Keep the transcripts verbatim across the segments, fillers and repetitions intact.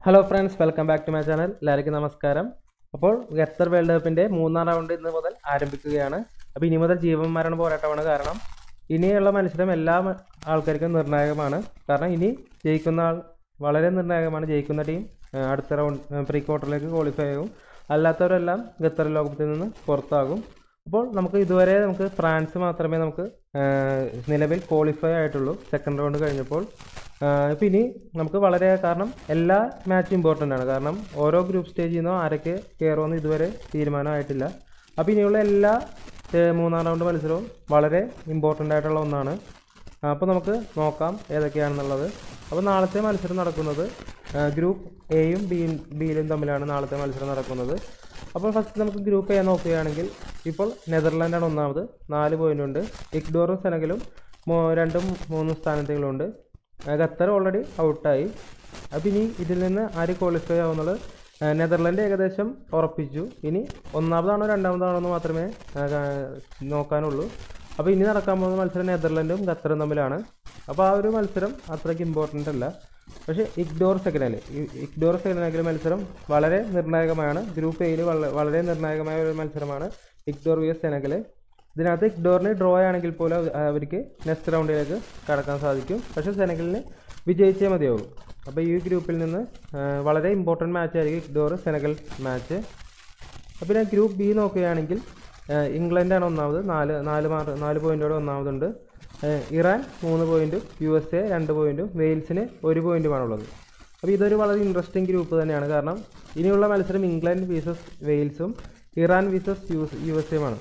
Hello friends, welcome back to my channel. എല്ലാവർക്കും നമസ്കാരം. അപ്പോൾ ഖത്തർ വേൾഡ് കപ്പിൻ്റെ മൂന്നാം റൗണ്ട് ഇന്ന് മുതൽ ആരംഭിക്കുകയാണ്. അപ്പോൾ ഇനി മുതൽ ജീവൻ മരണ പോരാട്ടമാണ്. കാരണം ഇനിയുള്ള മത്സരം എല്ലാ ആൾക്കാർക്കും നിർണായകമാണ്. കാരണം ഇനി ജയിക്കുന്ന ആൾ വളരെ നിർണായകമാണ്. ജയിക്കുന്ന ടീം അടുത്ത റൗണ്ട് പ്രീ ക്വാർട്ടറിലേക്ക് ക്വാളിഫൈ ആകും. അല്ലാത്തവരെല്ലാം ഖത്തർ ലോകത്തിൽ നിന്ന് പുറത്താകും. അപ്പോൾ നമുക്ക് ഇതുവരെ നമുക്ക് ഫ്രാൻസ് മാത്രമേ നമുക്ക് നിലവിൽ ക്വാളിഫൈ ആയിട്ടുള്ളൂ സെക്കൻഡ് റൗണ്ട് കഴിഞ്ഞപ്പോൾ. ഇപ്പം ഇനി നമുക്ക് വളരെ കാരണം എല്ലാ മാച്ചും ഇമ്പോർട്ടൻ്റ് ആണ്. കാരണം ഓരോ ഗ്രൂപ്പ് സ്റ്റേജിൽ നിന്നോ ആരൊക്കെ കയറുമെന്ന് ഇതുവരെ തീരുമാനമായിട്ടില്ല. അപ്പോൾ ഇനിയുള്ള എല്ലാ മൂന്നാം റൗണ്ട് മത്സരവും വളരെ ഇമ്പോർട്ടൻ്റ് ആയിട്ടുള്ള ഒന്നാണ്. അപ്പോൾ നമുക്ക് നോക്കാം ഏതൊക്കെയാണെന്നുള്ളത്. അപ്പോൾ നാളത്തെ മത്സരം നടക്കുന്നത് ഗ്രൂപ്പ് എയും ബിയും ബിയിലും തമ്മിലാണ് നാളത്തെ മത്സരം നടക്കുന്നത്. അപ്പോൾ ഫസ്റ്റ് നമുക്ക് ഗ്രൂപ്പ് എ നോക്കുകയാണെങ്കിൽ ഇപ്പോൾ നെതർലാൻഡാണ് ഒന്നാമത്, നാല് പോയിൻ്റ് ഉണ്ട്. ഇക്വഡോറും സെനഗലും രണ്ടും മൂന്നും സ്ഥാനത്തുകളുണ്ട്. ഖത്തർ ഓൾറെഡി ഔട്ടായി. അപ്പം ഇനി ഇതിൽ നിന്ന് ആര് ക്വാളിഫൈ ആവുന്നത്? നെതർലാൻഡ് ഏകദേശം ഉറപ്പിച്ചു. ഇനി ഒന്നാമതാണോ രണ്ടാമതാണോ എന്ന് മാത്രമേ നോക്കാനുള്ളൂ. അപ്പോൾ ഇനി നടക്കാൻ പോകുന്ന മത്സരം നെതർലാൻഡും ഖത്തറും തമ്മിലാണ്. അപ്പോൾ ആ ഒരു മത്സരം അത്രയ്ക്ക് ഇമ്പോർട്ടൻ്റ് അല്ല. പക്ഷേ ഇക്വഡോർ സെക്കൻഡിൽ ഇക്വഡോർ സെക്കൻഡിൽ മത്സരം വളരെ നിർണായകമാണ്. ഗ്രൂപ്പ് എയിൽ വളരെ നിർണായകമായ ഒരു മത്സരമാണ് ഇക്വഡോർ വി എസ് സെനഗൽ. ഇതിനകത്ത് ഇക്വഡോറിന് ഡ്രോ ആണെങ്കിൽ പോലും അവർക്ക് നെക്സ്റ്റ് റൗണ്ടിലേക്ക് കടക്കാൻ സാധിക്കും. പക്ഷേ സെനഗലിന് വിജയിച്ചേ മതിയാവും. അപ്പോൾ ഈ ഗ്രൂപ്പിൽ നിന്ന് വളരെ ഇമ്പോർട്ടൻറ്റ് മാച്ചായിരിക്കും ഇക്വഡോർ സെനഗൽ മാച്ച്. അപ്പോൾ പിന്നെ ഗ്രൂപ്പ് ബി നോക്കുകയാണെങ്കിൽ ഇംഗ്ലണ്ടാണ് ഒന്നാമത്, നാല് നാല് മാർക്ക് നാല് പോയിൻറ്റോടെ ഒന്നാമതുണ്ട്. ഇറാൻ മൂന്ന് പോയിൻറ്റും യു എസ് എ രണ്ട് പോയിൻറ്റും വെയിൽസിന് ഒരു പോയിൻറ്റുമാണുള്ളത്. അപ്പോൾ ഇതൊരു വളരെ ഇൻട്രസ്റ്റിംഗ് ഗ്രൂപ്പ് തന്നെയാണ്. കാരണം ഇനിയുള്ള മത്സരം ഇംഗ്ലണ്ട് വീസസ് വെയിൽസും Iran versus U U S എയുമാണ്.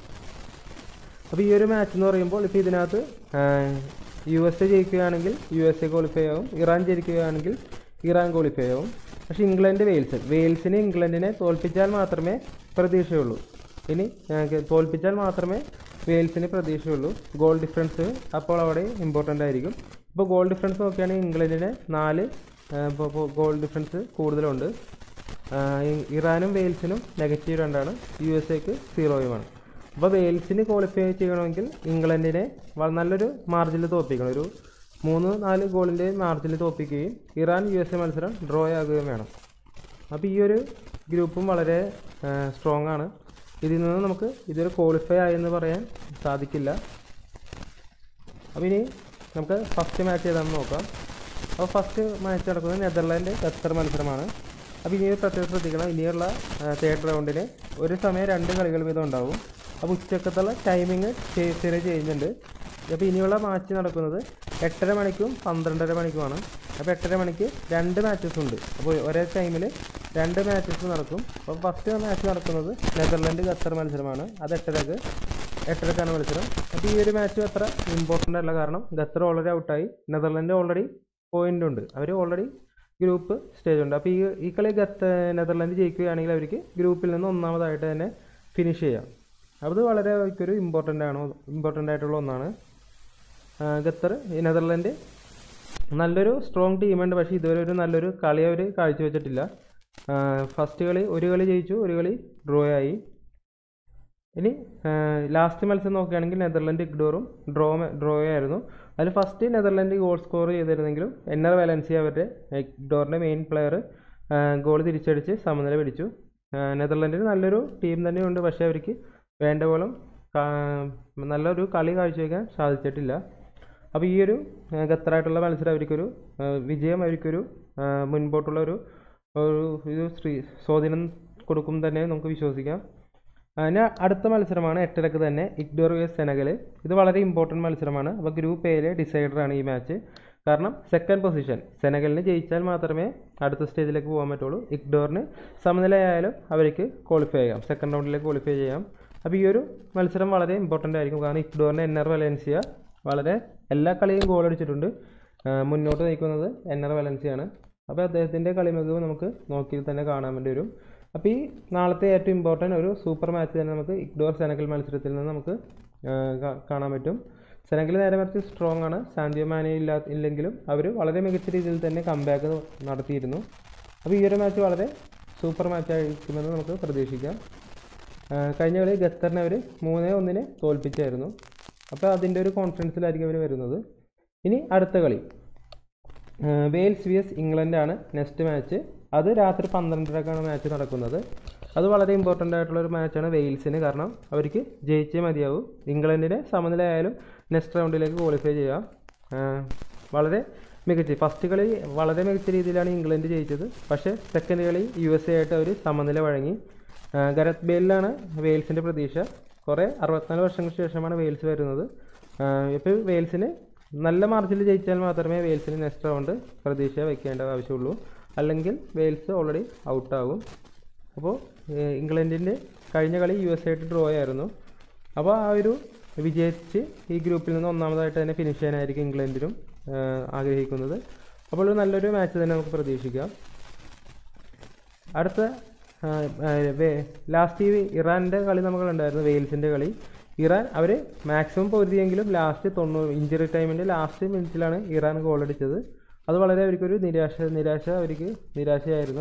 അപ്പോൾ ഈ ഒരു മാച്ച് എന്ന് പറയുമ്പോൾ ഇപ്പോൾ ഇതിനകത്ത് യു എസ് എ ജയിക്കുകയാണെങ്കിൽ യു എസ് എ ക്വാളിഫൈ ആകും, ഇറാൻ ജയിക്കുകയാണെങ്കിൽ ഇറാൻ ക്വാളിഫൈ ആകും. പക്ഷേ ഇംഗ്ലണ്ട് വെയിൽസ് വെയിൽസിന് ഇംഗ്ലണ്ടിനെ തോൽപ്പിച്ചാൽ മാത്രമേ പ്രതീക്ഷയുള്ളൂ. ഇനി തോൽപ്പിച്ചാൽ മാത്രമേ വെയിൽസിന് പ്രതീക്ഷയുള്ളൂ. ഗോൾ ഡിഫറൻസ് അപ്പോൾ അവിടെ ഇമ്പോർട്ടൻ്റ് ആയിരിക്കും. ഇപ്പോൾ ഗോൾ ഡിഫറൻസ് നോക്കുകയാണെങ്കിൽ ഇംഗ്ലണ്ടിന് നാല് ഗോൾ ഡിഫറൻസ് കൂടുതലുണ്ട്. ഇറാനും വെയിൽസിനും നെഗറ്റീവ് രണ്ടാണ്, യു എസ് എക്ക് സീറോയുമാണ്. അപ്പോൾ വെയിൽസിന് ക്വാളിഫൈ ചെയ്യണമെങ്കിൽ ഇംഗ്ലണ്ടിനെ നല്ലൊരു മാർജിനിൽ തോൽപ്പിക്കണം. ഒരു മൂന്ന് നാല് ഗോളിൻ്റെ മാർജിനിൽ തോൽപ്പിക്കുകയും ഇറാൻ യു എസ് എ മത്സരം ഡ്രോ ആകുകയും വേണം. അപ്പോൾ ഈ ഒരു ഗ്രൂപ്പും വളരെ സ്ട്രോങ് ആണ്. ഇതിൽ നിന്ന് നമുക്ക് ഇതൊരു ക്വാളിഫൈ ആയെന്ന് പറയാൻ സാധിക്കില്ല. അപ്പോൾ ഇനി നമുക്ക് ഫസ്റ്റ് മാച്ച് ഏതാണെന്ന് നോക്കാം. അപ്പോൾ ഫസ്റ്റ് മാച്ച് നടക്കുന്നത് നെതർലാൻഡ് ഖത്തർ മത്സരമാണ്. അപ്പോൾ ഇനി പ്രത്യേകം ശ്രദ്ധിക്കണം, ഇനിയുള്ള തേർഡ് റൗണ്ടിന് ഒരു സമയം രണ്ട് കളികൾ വീതം ഉണ്ടാവും. അപ്പോൾ ഉച്ചക്കത്തുള്ള ടൈമിങ് ചെറിയ ചെയ്യുന്നുണ്ട്. അപ്പോൾ ഇനിയുള്ള മാച്ച് നടക്കുന്നത് എട്ടര മണിക്കും പന്ത്രണ്ടര മണിക്കുമാണ്. അപ്പോൾ എട്ടര മണിക്ക് രണ്ട് മാച്ചസ് ഉണ്ട്. അപ്പോൾ ഒരേ ടൈമിൽ രണ്ട് മാച്ചസ് നടക്കും. അപ്പോൾ ഫസ്റ്റ് മാച്ച് നടക്കുന്നത് നെതർലാൻഡ് ഖത്തർ മത്സരമാണ്. അത് എട്ടരക്ക് എട്ടരക്കാണ് മത്സരം. അപ്പോൾ ഈ ഒരു മാച്ച് അത്ര ഇമ്പോർട്ടൻ്റ് അല്ല. കാരണം ഖത്തർ ഓൾറെഡി ഔട്ടായി, നെതർലാൻഡ് ഓൾറെഡി പോയിൻ്റ് ഉണ്ട്, അവർ ഓൾറെഡി ഗ്രൂപ്പ് സ്റ്റേജ് ഉണ്ട്. അപ്പോൾ ഈ ഈ കളി ഖത്തർ നെതർലാൻഡ് ജയിക്കുകയാണെങ്കിൽ അവർക്ക് ഗ്രൂപ്പിൽ നിന്ന് ഒന്നാമതായിട്ട് തന്നെ ഫിനിഷ് ചെയ്യാം. അത് വളരെ അവർക്കൊരു ഇമ്പോർട്ടൻ്റ് ആണ് ഇമ്പോർട്ടൻ്റ് ആയിട്ടുള്ള ഒന്നാണ്. ഖത്തർ നെതർലാൻഡ് നല്ലൊരു സ്ട്രോങ് ടീമുണ്ട്. പക്ഷേ ഇതുവരെ ഒരു നല്ലൊരു കളി അവർ കാഴ്ചവെച്ചിട്ടില്ല. ഫസ്റ്റ് കളി ഒരു കളി ജയിച്ചു, ഒരു കളി ഡ്രോ ആയി. ഇനി ലാസ്റ്റ് മത്സരം നോക്കുകയാണെങ്കിൽ നെതർലാൻഡ് ഇക്വഡോറും ഡ്രോ ഡ്രോ ആയിരുന്നു. അതിൽ ഫസ്റ്റ് നെതർലാൻഡ് ഗോൾ സ്കോർ ചെയ്തിരുന്നെങ്കിലും എന്നർ വാലൻസിയ അവരുടെ ഇക്വഡോറിൻ്റെ മെയിൻ പ്ലെയർ ഗോൾ തിരിച്ചടിച്ച് സമനില പിടിച്ചു. നെതർലാൻഡിന് നല്ലൊരു ടീം തന്നെയുണ്ട്, പക്ഷേ അവർക്ക് വേണ്ട പോലെ നല്ലൊരു കളി കാഴ്ചവെക്കാൻ സാധിച്ചിട്ടില്ല. അപ്പോൾ ഈ ഒരു ഖത്തറായിട്ടുള്ള മത്സരം അവർക്കൊരു വിജയം അവർക്കൊരു മുൻപോട്ടുള്ള ഒരു ഒരു ശ്രീ സ്വാധീനം കൊടുക്കും തന്നെ നമുക്ക് വിശ്വസിക്കാം. അതിന് അടുത്ത മത്സരമാണ് എട്ടരക്ക് തന്നെ ഇക്വഡോർ വേഴ്സസ് സെനഗൽ. ഇത് വളരെ ഇമ്പോർട്ടൻറ്റ് മത്സരമാണ്. അപ്പോൾ ഗ്രൂപ്പ് എയിലെ ഡിസൈഡറാണ് ഈ മാച്ച്. കാരണം സെക്കൻഡ് പൊസിഷൻ സെനഗലിന് ജയിച്ചാൽ മാത്രമേ അടുത്ത സ്റ്റേജിലേക്ക് പോകാൻ പറ്റുള്ളൂ. ഇക്വഡോറിന് സമനിലയായാലും അവർക്ക് ക്വാളിഫൈ ചെയ്യാം, സെക്കൻഡ് റൗണ്ടിലേക്ക് ക്വാളിഫൈ ചെയ്യാം. അപ്പോൾ ഈ ഒരു മത്സരം വളരെ ഇമ്പോർട്ടൻ്റ് ആയിരിക്കും. കാരണം ഇക്വഡോറിൻ്റെ എന്നർ വലൻസിയ വളരെ എല്ലാ കളിയും ഗോൾ അടിച്ചിട്ടുണ്ട്. മുന്നോട്ട് നയിക്കുന്നത് എന്നർ വലൻസിയാണ്. അപ്പോൾ അദ്ദേഹത്തിൻ്റെ കളി മികവ് നമുക്ക് നോക്കി തന്നെ കാണാൻ വേണ്ടി വരും. അപ്പോൾ ഈ നാളത്തെ ഏറ്റവും ഇമ്പോർട്ടൻ്റ് ഒരു സൂപ്പർ മാച്ച് തന്നെ നമുക്ക് ഇക്വഡോർ സെനഗൽ മത്സരത്തിൽ നിന്ന് നമുക്ക് കാണാൻ പറ്റും. സെനഗൽ നേരെ മറിച്ച് സ്ട്രോങ് ആണ്. സാൻഡിയോ മാനെ ഇല്ലാ ഇല്ലെങ്കിലും അവർ വളരെ മികച്ച രീതിയിൽ തന്നെ കംബാക്ക് നടത്തിയിരുന്നു. അപ്പോൾ ഈ ഒരു മാച്ച് വളരെ സൂപ്പർ മാച്ചായിരിക്കുമെന്ന് നമുക്ക് പ്രതീക്ഷിക്കാം. കഴിഞ്ഞ കളി ഖത്തറിനെ അവർ മൂന്നേ ഒന്നിന് തോൽപ്പിച്ചായിരുന്നു. അപ്പോൾ അതിൻ്റെ ഒരു കോൺഫിഡൻസിലായിരിക്കും അവർ വരുന്നത്. ഇനി അടുത്ത കളി വെയിൽസ് വി എസ് ഇംഗ്ലണ്ടാണ് നെക്സ്റ്റ് മാച്ച്. അത് രാത്രി പന്ത്രണ്ടരക്കാണ് മാച്ച് നടക്കുന്നത്. അത് വളരെ ഇമ്പോർട്ടൻ്റ് ആയിട്ടുള്ളൊരു മാച്ചാണ് വെയിൽസിന്. കാരണം അവർക്ക് ജയിച്ചേ മതിയാവും. ഇംഗ്ലണ്ടിനെ സമനിലയായാലും നെക്സ്റ്റ് റൗണ്ടിലേക്ക് ക്വാളിഫൈ ചെയ്യാം. വളരെ മികച്ച ഫസ്റ്റ് കളി വളരെ മികച്ച രീതിയിലാണ് ഇംഗ്ലണ്ട് ജയിച്ചത്. പക്ഷേ സെക്കൻഡ് കളി യു എസ് എ ആയിട്ട് അവർ സമനില വഴങ്ങി. ഗരത്ത് ബെയിലാണ് വെയിൽസിൻ്റെ പ്രതീക്ഷ. കുറേ അറുപത്തിനാല് വർഷങ്ങൾക്ക് ശേഷമാണ് വെയിൽസ് വരുന്നത്. ഇപ്പോൾ വെയിൽസിന് നല്ല മാർജിനിൽ ജയിച്ചാൽ മാത്രമേ വെയിൽസിന് നെക്സ്റ്റ് റൗണ്ട് പ്രതീക്ഷ വയ്ക്കേണ്ട ആവശ്യമുള്ളൂ. അല്ലെങ്കിൽ വെയിൽസ് ഓൾറെഡി ഔട്ടാകും. അപ്പോൾ ഇംഗ്ലണ്ടിൻ്റെ കഴിഞ്ഞ കളി യു എസ് എ ആയിട്ട് ഡ്രോ ആയിരുന്നു. അപ്പോൾ ആ ഒരു വിജയിച്ച് ഈ ഗ്രൂപ്പിൽ നിന്ന് ഒന്നാമതായിട്ട് തന്നെ ഫിനിഷ് ചെയ്യാനായിരിക്കും ഇംഗ്ലണ്ടിനും ആഗ്രഹിക്കുന്നത്. അപ്പോൾ ഒരു നല്ലൊരു മാച്ച് തന്നെ നമുക്ക് പ്രതീക്ഷിക്കാം. അടുത്ത ലാസ്റ്റ് ഈ ഇറാൻ്റെ കളി നമുക്ക് ഉണ്ടായിരുന്നു, വെയിൽസിൻ്റെ കളി. ഇറാൻ അവർ മാക്സിമം പൊരുതിയെങ്കിലും ലാസ്റ്റ് തൊണ്ണൂറ് ഇഞ്ചുറി ടൈമിൻ്റെ ലാസ്റ്റ് മിനിറ്റിലാണ് ഇറാൻ ഗോൾ അടിച്ചത്. അത് വളരെ അവർക്കൊരു നിരാശ നിരാശ അവർക്ക് നിരാശയായിരുന്നു.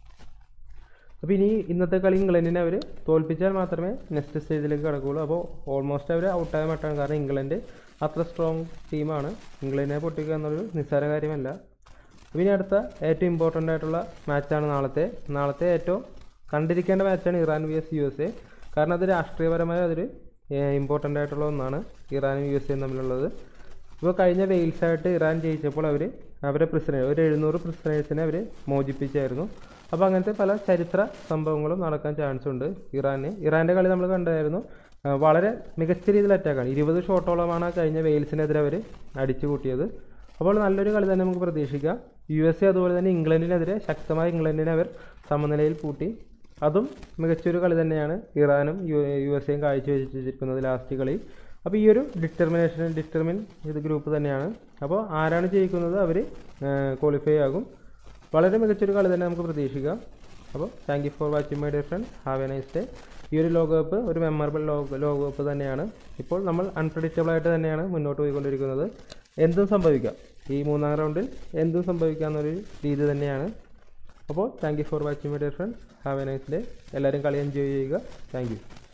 അപ്പോൾ ഇനി ഇന്നത്തെ കളി ഇംഗ്ലണ്ടിനെ അവർ തോൽപ്പിച്ചാൽ മാത്രമേ നെക്സ്റ്റ് സ്റ്റേജിലേക്ക് കടക്കുകയുള്ളൂ. അപ്പോൾ ഓൾമോസ്റ്റ് അവർ ഔട്ടായ മട്ടാണ്. കാരണം ഇംഗ്ലണ്ട് അത്ര സ്ട്രോങ് ടീമാണ്. ഇംഗ്ലണ്ടിനെ പൊട്ടിക്കുക എന്നൊരു നിസ്സാര കാര്യമല്ല. അപ്പോൾ ഇനി അടുത്ത ഏറ്റവും ഇമ്പോർട്ടൻ്റ് ആയിട്ടുള്ള മാച്ചാണ് നാളത്തെ നാളത്തെ ഏറ്റവും കണ്ടിരിക്കേണ്ട മാച്ചാണ് Iran V S U S A. കാരണം അത് രാഷ്ട്രീയപരമായ അതൊരു ഇമ്പോർട്ടൻ്റ് ആയിട്ടുള്ള ഒന്നാണ് ഇറാനും യു എസ് എയും തമ്മിലുള്ളത്. ഇപ്പോൾ കഴിഞ്ഞ വെയിൽസായിട്ട് ഇറാൻ ജയിച്ചപ്പോൾ അവർ അവരെ പ്രിസണേഴ്സ് ഒരു എഴുന്നൂറ് പ്രിസണേഴ്സിനെ അവർ മോചിപ്പിച്ചായിരുന്നു. അപ്പോൾ അങ്ങനത്തെ പല ചരിത്ര സംഭവങ്ങളും നടക്കാൻ ചാൻസ് ഉണ്ട് ഇറാന്. ഇറാൻ്റെ കളി നമ്മൾ കണ്ടായിരുന്നു. വളരെ മികച്ച രീതിയിൽ അറ്റാക്കാണ്. ഇരുപത് ഷോട്ടോളമാണ് കഴിഞ്ഞ വെയിൽസിനെതിരെ അവർ അടിച്ചു കൂട്ടിയത്. അപ്പോൾ നല്ലൊരു കളി തന്നെ നമുക്ക് പ്രതീക്ഷിക്കാം. യു എസ് എ അതുപോലെ തന്നെ ഇംഗ്ലണ്ടിനെതിരെ ശക്തമായ ഇംഗ്ലണ്ടിനെ അവർ സമനിലയിൽ പൂട്ടി. അതും മികച്ചൊരു കളി തന്നെയാണ് ഇറാനും യു യു എസ് എയും കാഴ്ചവെച്ചിരിക്കുന്നത് ലാസ്റ്റ് കളി. അപ്പോൾ ഈ ഒരു ഡിറ്റർമിനേഷൻ ഡിറ്റർമിൻ ഇത് ഗ്രൂപ്പ് തന്നെയാണ്. അപ്പോൾ ആരാണ് ജയിക്കുന്നത് അവർ ക്വാളിഫൈ ആകും. വളരെ മികച്ചൊരു കളി തന്നെ നമുക്ക് പ്രതീക്ഷിക്കാം. അപ്പോൾ thank you for watching my dear friend. Have a nice day. ഈ ഒരു ലോകകപ്പ് ഒരു മെമ്മറബിൾ ലോക ലോകകപ്പ് തന്നെയാണ്. ഇപ്പോൾ നമ്മൾ അൺപ്രഡിക്റ്റബിൾ ആയിട്ട് തന്നെയാണ് മുന്നോട്ട് പോയിക്കൊണ്ടിരിക്കുന്നത്. എന്തും സംഭവിക്കാം. ഈ മൂന്നാം റൗണ്ടിൽ എന്തും സംഭവിക്കാമെന്നൊരു രീതി തന്നെയാണ്. അപ്പോൾ thank you for watching my dear friend. Have a nice day. എല്ലാവരും കളി എൻജോയ് ചെയ്യുക. Thank U.